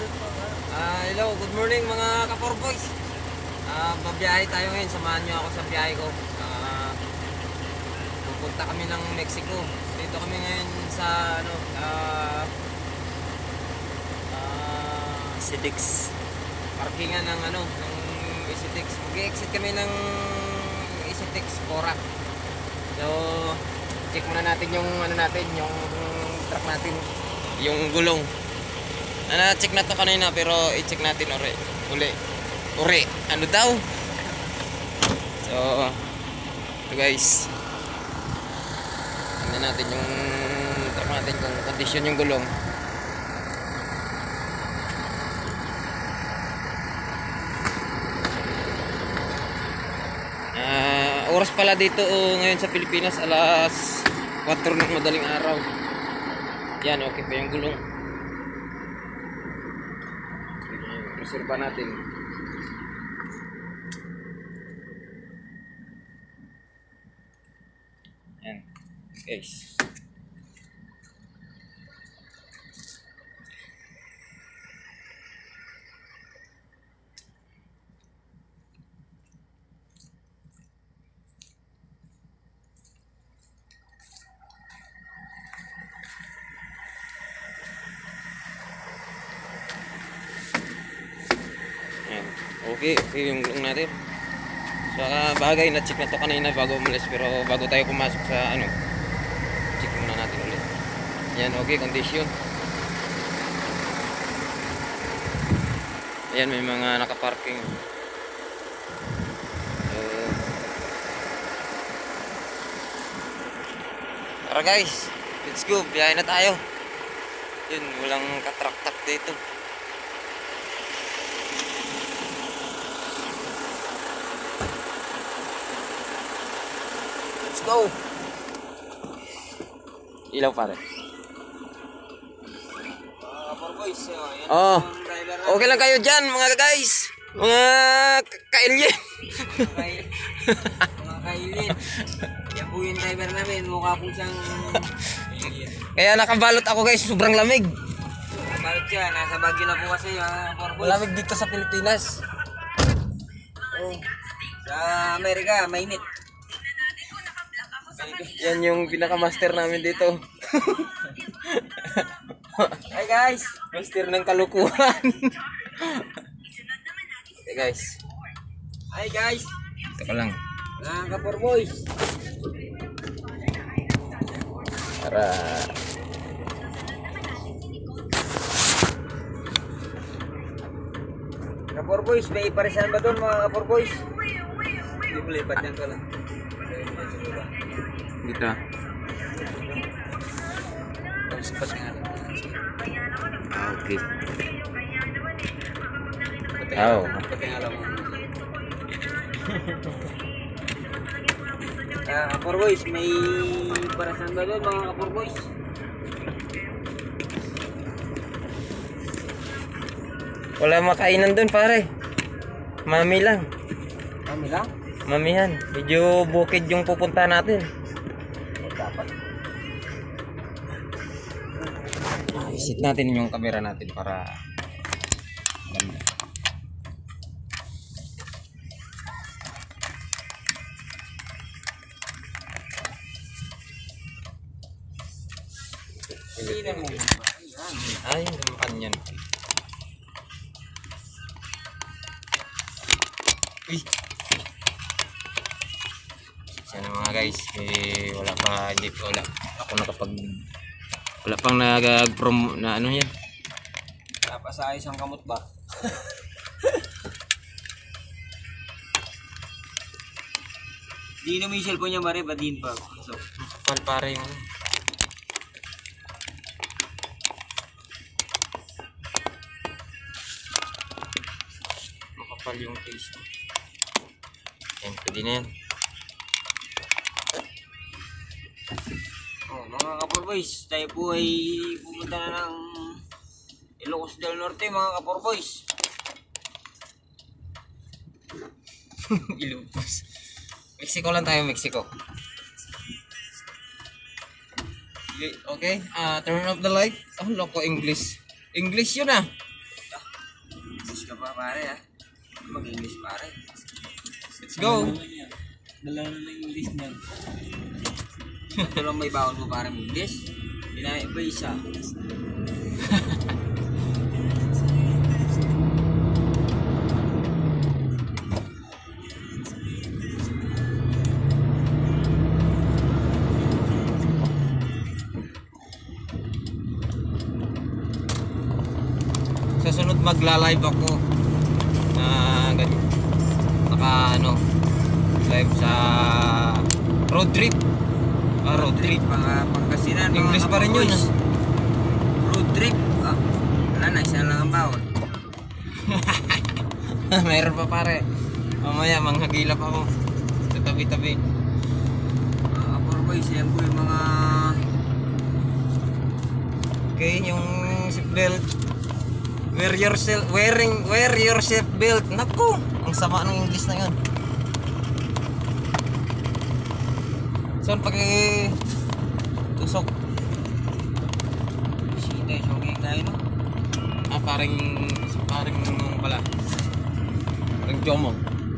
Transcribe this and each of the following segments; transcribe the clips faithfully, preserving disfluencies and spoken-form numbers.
Ah, hello, good morning mga ka-four boys. Ah, babiyahe tayo ngayon. Samahan niyo ako sa biyahe ko. Ah, pupunta kami ng Mexico. Dito kami ngayon sa ano, ah, ah, Sidix. parkingan ng ano, ng Isitex. Mag-exit kami ng Isitex Corac. So, check muna natin yung ano natin, yung truck natin, yung gulong. Na-check na to kanina pero i-check natin uli. Uli. Uri. Ano daw? So, ito guys. Tingnan natin yung truck natin kung condition yung gulong. Uh, oras pala dito oh, ngayon sa Pilipinas alas kwatro ng madaling araw. Yan, okay pa yung gulong. Reserva natin. Yan, guys. Okay, okay yung gulong natin. So, uh, bagay na check na to kanina bago umalis, pero bago tayo pumasok sa ano, check muna natin ulit. Yan, okay, condition. Ayan, may mga nakaparking. So, tara guys, let's go, biyahe na tayo. Yun, walang katrak-tak dito. Let's go. Ilaw pare. Uh, four boys, oh, yan oh. Okay lang kayo dyan mga guys. Mga kailin. Mga kailin. Yan po yung driver namin. Mukha po siyang kaya nakabalot ako guys. Sobrang lamig. Nakabalot siya. Nasa Baguio na po kasi mga four boys. Malamig dito sa Pilipinas. Oh. Sa Amerika, mainit. Yan yung pinaka-master namin dito. Hi guys, master ng kalukuhan. Hey guys. Hi guys. Teka lang. Mga ka-four boys. Tara. Ka-four boys, may iparisan ba doon mga ka-four boys? Hindi mo lipat yan ka lang. Dito. Ah, okay. Oh. Ah, kapor boys, may parasan ba doon mga kapor boys? Wala makainan doon pare. Mami lang. Mami lang? Mamihan. Medyo bukid yung pupunta natin. Dapat. Isit natin yung camera natin para ganda. Ay, naman yan. Uy. Sana mga guys, eh, wala pa, hindi pa, wala ako nakapag, wala pang nag-prom na ano yan. Napasayos ang kamot ba? Di na may cellphone niya mare, ba din pa? So, makapal pare yung makapal yung case. Yan, pwede na yan. Oh, mga kapor boys, tayo po ay pumunta na ng Ilocos del Norte mga kapor boys. Ilocos. Mexico lang tayo, Mexico. Okay, uh, turn off the light. Oh, loko English. English yun ah. English ka pa pare ha. Mag-English pare. Let's go! Dala na ng English niyan. Ito lang may bawal mo pare English. Hinay pa isa. Sa sunod magla-live ako na ganyan. Naka ano, live sa road trip. Ah, road trip. Mga Pangasinan. mga English pa rin yun. kapaboys. Road trip. Ah, wala na, isa lang ang bawal. Mayroon pa pare. Mamaya manghagilap ako sa tabi-tabi. Mga kapaboys, yan po yung mga Okay, yung seatbelt. Wear yourself, wearing, wear your seatbelt. Naku, ang sama ng English na yun. Saan paki tusok? sita, sugay tayo no? Ah, paring, paring nung pala. Paring jomo.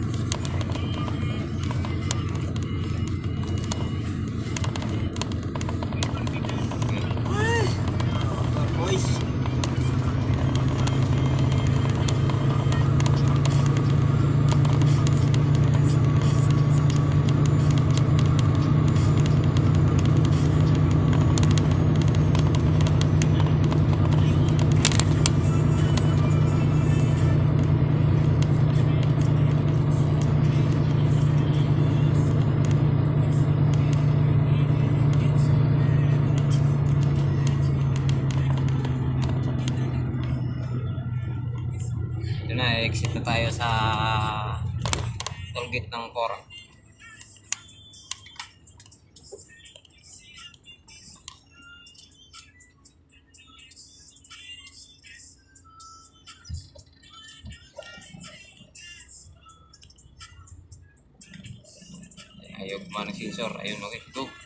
Boys. Ito na, exit na tayo sa tollgate ng Porac. Ayog man ng sensor. Ayun, okay, go.